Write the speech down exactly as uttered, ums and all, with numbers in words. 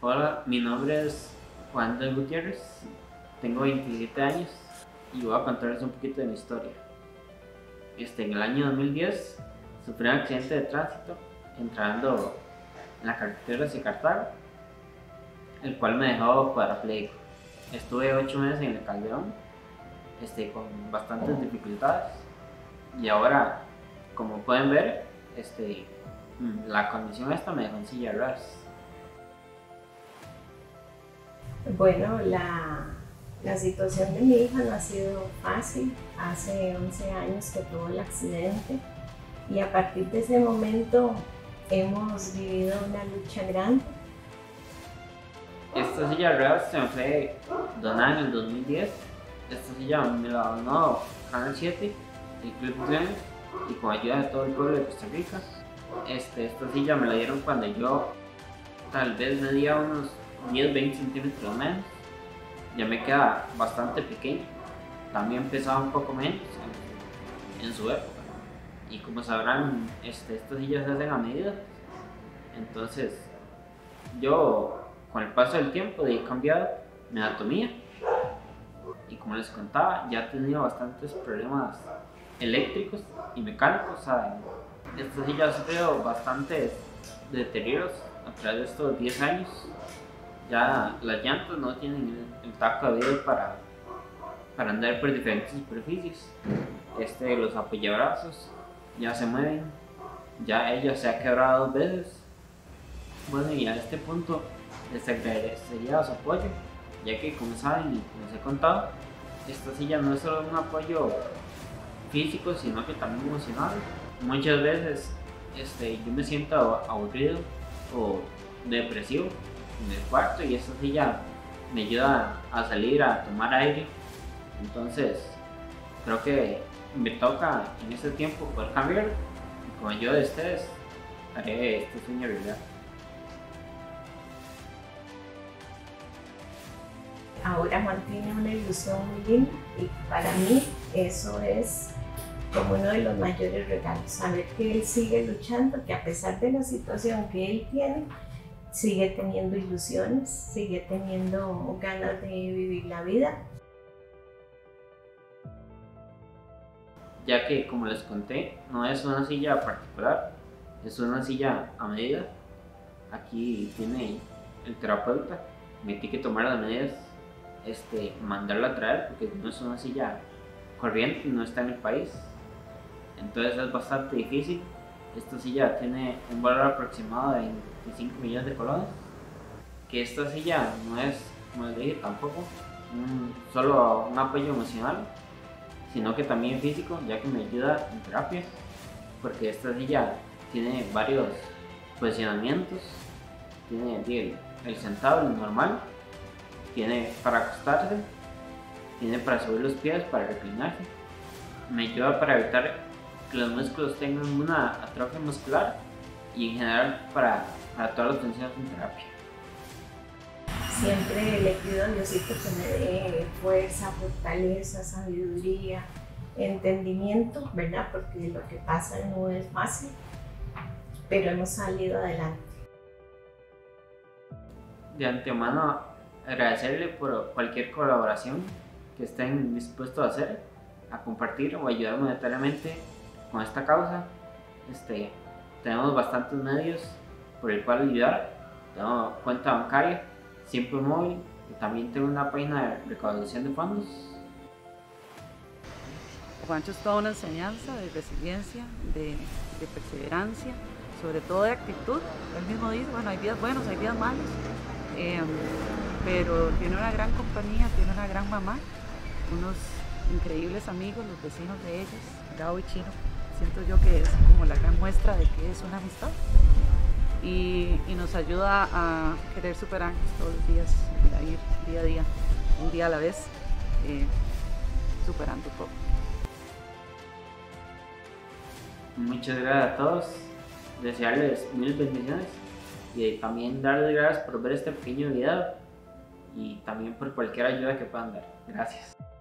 Hola, mi nombre es Juan de Gutiérrez, tengo veintisiete años y voy a contarles un poquito de mi historia. Este, en el año dos mil diez sufrí un accidente de tránsito entrando en la carretera hacia Cartago, el cual me dejó cuadrapléjico. Estuve ocho meses en el Calderón, este, con bastantes dificultades, y ahora, como pueden ver, este, la condición esta me dejó en silla de ruedas. Bueno, la, la situación de mi hija no ha sido fácil. Hace once años que tuvo el accidente y a partir de ese momento hemos vivido una lucha grande. Esta silla de ruedas se me fue donada en el dos mil diez. Esta silla me la donó Canal siete, el Club Tren, y con ayuda de todo el pueblo de Costa Rica. Este, esta silla me la dieron cuando yo tal vez medía unos diez a veinte centímetros menos. Ya me queda bastante pequeño, también pesaba un poco menos en, en su época. Y como sabrán, este, estas sillas se hacen a medida. Entonces, yo con el paso del tiempo he cambiado mi anatomía. Y como les contaba, ya he tenido bastantes problemas eléctricos y mecánicos. ¿Saben? Esta silla ha sufrido bastantes deterioros a través de estos diez años. Ya las llantas no tienen el, el taco de vida para, para andar por diferentes superficies. Este, los apoyabrazos ya se mueven, ya ella se ha quebrado dos veces. Bueno, y a este punto les agradecería su apoyo, ya que, como saben y como les he contado, esta silla no es solo un apoyo físico, sino que también emocional. Muchas veces este, yo me siento aburrido o depresivo en el cuarto y esta silla me ayuda a salir a tomar aire. Entonces creo que me toca en este tiempo poder cambiar, y con ayuda de ustedes haré este sueño realidad. Ahora Juan tiene una ilusión muy linda y para mí eso es como uno de los mayores regalos, saber que él sigue luchando, que a pesar de la situación que él tiene, sigue teniendo ilusiones, sigue teniendo ganas de vivir la vida. Ya que, como les conté, no es una silla particular, es una silla a medida. Aquí tiene el terapeuta, me tiene que tomar las medidas, este, mandarla a traer, porque no es una silla corriente, no está en el país. Entonces es bastante difícil. Esta silla tiene un valor aproximado de veinticinco millones de colones. Que esta silla no es, como les dije, tampoco un, solo un apoyo emocional, sino que también físico, ya que me ayuda en terapia, porque esta silla tiene varios posicionamientos. Tiene el, el sentado, el normal, tiene para acostarse, tiene para subir los pies, para reclinarse. Me ayuda para evitar que los músculos tengan una atrofia muscular y en general para, para todas las tensiones en terapia. Siempre le pido a Diosito que me dé fuerza, fortaleza, sabiduría, entendimiento, ¿verdad? Porque lo que pasa no es fácil, pero hemos salido adelante. De antemano, agradecerle por cualquier colaboración que estén dispuestos a hacer, a compartir o ayudar monetariamente con esta causa. Este, tenemos bastantes medios por el cual ayudar. Tengo cuenta bancaria, Siempre Móvil, y también tengo una página de recaudación de fondos. Juancho es toda una enseñanza de resiliencia, de, de perseverancia, sobre todo de actitud. Él mismo dice, bueno, hay días buenos, hay días malos, eh, pero tiene una gran compañía, tiene una gran mamá, unos increíbles amigos, los vecinos de ellos, Gabo y Chino. Siento yo que es como la gran muestra de que es una amistad y, y nos ayuda a querer superarnos todos los días, a ir día a día, un día a la vez, eh, superando todo. Muchas gracias a todos, desearles mil bendiciones y también darles gracias por ver este pequeño video y también por cualquier ayuda que puedan dar. Gracias.